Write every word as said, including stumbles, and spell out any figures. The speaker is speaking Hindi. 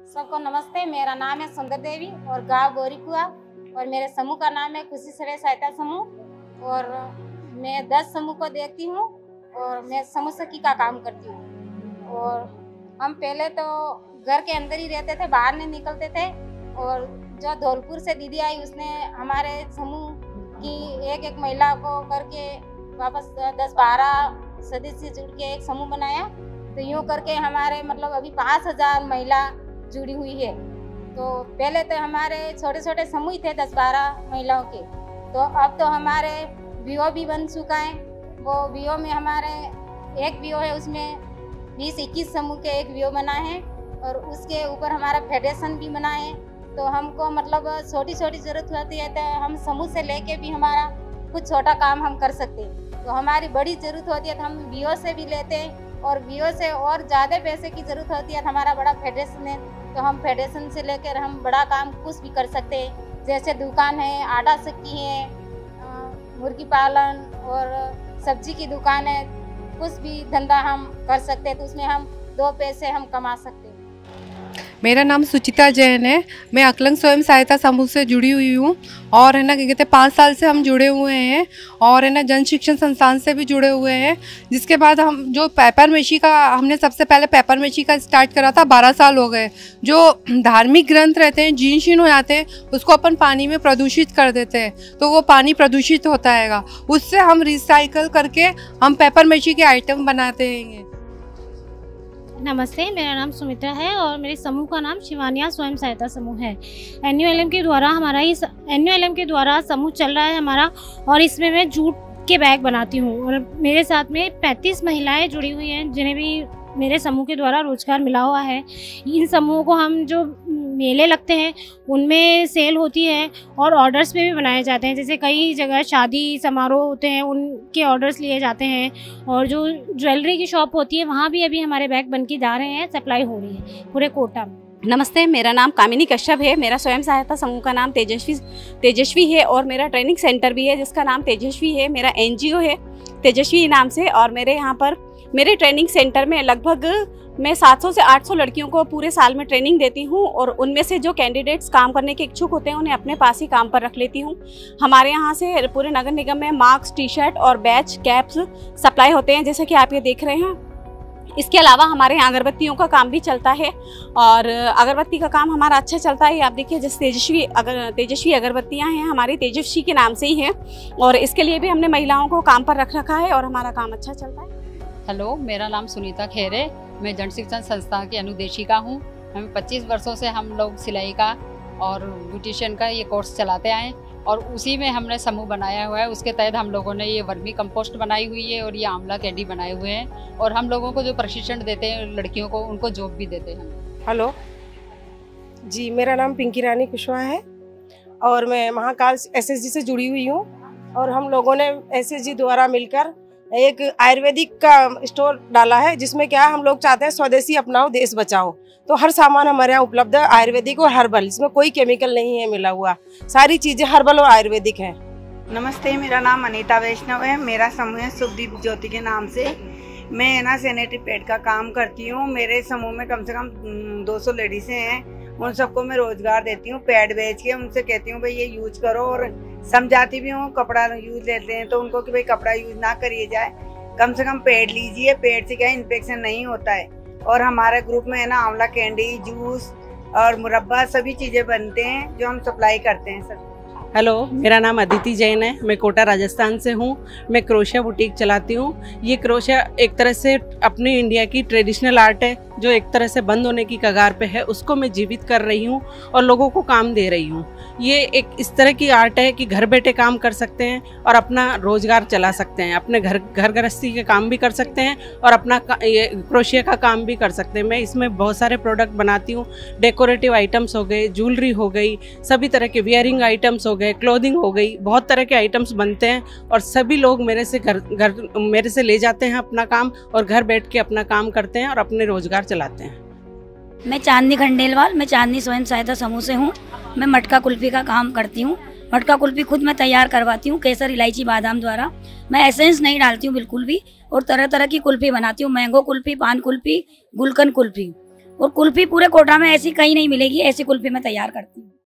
सबको नमस्ते। मेरा नाम है सुंदर देवी और गांव गोरीकुआ और मेरे समूह का नाम है खुशी स्वयं सहायता समूह और मैं दस समूह को देखती हूँ और मैं समूह सखी का काम करती हूँ। और हम पहले तो घर के अंदर ही रहते थे, बाहर नहीं निकलते थे। और जो धौलपुर से दीदी आई उसने हमारे समूह की एक एक महिला को करके वापस दस बारह सदस्य जुड़ के एक समूह बनाया। तो यूँ करके हमारे मतलब अभी पाँच हजार महिला जुड़ी हुई है। तो पहले तो हमारे छोटे छोटे समूह थे दस बारह महिलाओं के, तो अब तो हमारे बीओ भी बन चुका है। वो बीओ में हमारे एक बीओ है, उसमें बीस इक्कीस समूह के एक बीओ बना है और उसके ऊपर हमारा फेडरेशन भी बना है। तो हमको मतलब छोटी छोटी ज़रूरत होती है तो हम समूह से लेके भी हमारा कुछ छोटा काम हम कर सकते हैं। तो हमारी बड़ी ज़रूरत होती है तो हम बीओ से भी लेते हैं और बीओ से और ज़्यादा पैसे की ज़रूरत होती है तो हमारा बड़ा फेडरेशन है, तो हम फेडरेशन से लेकर हम बड़ा काम कुछ भी कर सकते हैं। जैसे दुकान है, आटा चक्की है, मुर्गी पालन और सब्जी की दुकान है, कुछ भी धंधा हम कर सकते हैं तो उसमें हम दो पैसे हम कमा सकते हैं। मेरा नाम सुचिता जैन है। मैं अकलंग स्वयं सहायता समूह से जुड़ी हुई हूँ और है ना क्या कहते हैं पाँच साल से हम जुड़े हुए हैं और है ना जन शिक्षण संस्थान से भी जुड़े हुए हैं। जिसके बाद हम जो पेपर मेशी का हमने सबसे पहले पेपर मेशी का स्टार्ट करा था, बारह साल हो गए। जो धार्मिक ग्रंथ रहते हैं जीर्ण शीर्ण हो जाते हैं उसको अपन पानी में प्रदूषित कर देते हैं तो वो पानी प्रदूषित होता है, उससे हम रिसाइकल करके हम पेपर मेशी के आइटम बनाते हैं। नमस्ते, मेरा नाम सुमित्रा है और मेरे समूह का नाम शिवानिया स्वयं सहायता समूह है। एनयूएलएम के द्वारा हमारा इस एनयूएलएम के द्वारा समूह चल रहा है हमारा और इसमें मैं जूट के बैग बनाती हूँ और मेरे साथ में पैंतीस महिलाएं जुड़ी हुई हैं जिन्हें भी मेरे समूह के द्वारा रोजगार मिला हुआ है। इन समूहों को हम जो मेले लगते हैं उनमें सेल होती है और ऑर्डर्स पे भी बनाए जाते हैं। जैसे कई जगह शादी समारोह होते हैं उनके ऑर्डर्स लिए जाते हैं और जो ज्वेलरी की शॉप होती है वहाँ भी अभी हमारे बैग बन के जा रहे हैं, सप्लाई हो रही है पूरे कोटा में। नमस्ते, मेरा नाम कामिनी कश्यप है। मेरा स्वयं सहायता समूह का नाम तेजस्वी तेजस्वी है और मेरा ट्रेनिंग सेंटर भी है जिसका नाम तेजस्वी है। मेरा एनजीओ है तेजस्वी नाम से और मेरे यहाँ पर मेरे ट्रेनिंग सेंटर में लगभग मैं सात सौ से आठ सौ लड़कियों को पूरे साल में ट्रेनिंग देती हूँ और उनमें से जो कैंडिडेट्स काम करने के इच्छुक होते हैं उन्हें अपने पास ही काम पर रख लेती हूँ। हमारे यहाँ से पूरे नगर निगम में मास्क, टी शर्ट और बैच, कैप्स सप्लाई होते हैं जैसे कि आप ये देख रहे हैं। इसके अलावा हमारे यहाँ अगरबत्तियों का काम भी चलता है और अगरबत्ती का काम हमारा अच्छा चलता है। आप देखिए जैसे तेजस्वी अगर तेजस्वी अगरबत्तियाँ हैं हमारी तेजस्वी के नाम से ही हैं और इसके लिए भी हमने महिलाओं को काम पर रख रखा है और हमारा काम अच्छा चलता है। हेलो, मेरा नाम सुनीता खेर है। मैं जन शिक्षण संस्था की अनुदेशिका हूँ। हम पच्चीस वर्षों से हम लोग सिलाई का और ब्यूटिशियन का ये कोर्स चलाते आए और उसी में हमने समूह बनाया हुआ है। उसके तहत हम लोगों ने ये वर्मी कंपोस्ट बनाई हुई है और ये आंवला कैंडी बनाए हुए हैं और हम लोगों को जो प्रशिक्षण देते हैं लड़कियों को, उनको जॉब भी देते हैं। हेलो जी, मेरा नाम पिंकी रानी कुशवाहा है और मैं महाकाल एसएसजी से जुड़ी हुई हूँ और हम लोगों ने एसएसजी द्वारा मिलकर एक आयुर्वेदिक का स्टोर डाला है जिसमें क्या हम लोग चाहते हैं स्वदेशी अपनाओ देश बचाओ। तो हर सामान हमारे यहाँ उपलब्ध है आयुर्वेदिक और हर्बल, इसमें कोई केमिकल नहीं है मिला हुआ, सारी चीजें हर्बल और आयुर्वेदिक हैं। नमस्ते, मेरा नाम अनीता वैष्णव है। मेरा समूह है शुभदीप ज्योति के नाम से। मैं ना सैनिटरी पैड का काम करती हूँ। मेरे समूह में कम से कम दो सौ लेडीजें हैं, उन सबको मैं रोजगार देती हूँ पैड बेच के। उनसे कहती हूँ भाई ये यूज करो और समझाती भी हूँ। कपड़ा यूज लेते हैं तो उनको कि भाई कपड़ा यूज ना करिए जाए, कम से कम पैड लीजिए, पैड से क्या इन्फेक्शन नहीं होता है। और हमारे ग्रुप में है ना आंवला कैंडी, जूस और मुरब्बा सभी चीज़ें बनते हैं जो हम सप्लाई करते हैं सर। हेलो, मेरा नाम अदिति जैन है। मैं कोटा राजस्थान से हूँ। मैं क्रोशिया बुटीक चलाती हूँ। ये क्रोशिया एक तरह से अपनी इंडिया की ट्रेडिशनल आर्ट है जो एक तरह से बंद होने की कगार पे है, उसको मैं जीवित कर रही हूँ और लोगों को काम दे रही हूँ। ये एक इस तरह की आर्ट है कि घर बैठे काम कर सकते हैं और अपना रोजगार चला सकते हैं, अपने घर घर गृहस्थी के काम भी कर सकते हैं और अपना ये क्रोशिया का काम भी कर सकते हैं। मैं इसमें बहुत सारे प्रोडक्ट बनाती हूँ। डेकोरेटिव आइटम्स हो गए, ज्वेलरी हो गई, सभी तरह के वियरिंग आइटम्स हो गए, क्लोथिंग हो गई, बहुत तरह के आइटम्स बनते हैं और सभी लोग मेरे से घर घर मेरे से ले जाते हैं अपना काम और घर बैठ के अपना काम करते हैं और अपने रोजगार चलाते हैं। मैं चांदनी खंडेलवाल, मैं चांदनी स्वयं सहायता समूह से हूँ। मैं मटका कुल्फी का काम करती हूँ। मटका कुल्फी खुद मैं तैयार करवाती हूँ केसर, इलायची, बादाम द्वारा। मैं एसेंस नहीं डालती हूँ बिल्कुल भी और तरह तरह की कुल्फी बनाती हूँ। मैंगो कुल्फी, पान कुल्फी, गुलकंद कुल्फी और कुल्फी पूरे कोटा में ऐसी कहीं नहीं मिलेगी, ऐसी कुल्फी मैं तैयार करती हूँ।